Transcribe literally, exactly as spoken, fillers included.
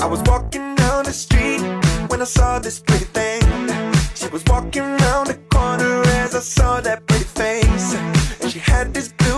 I was walking down the street when I saw this pretty thing. She was walking around the corner as I saw that pretty face, and she had this blue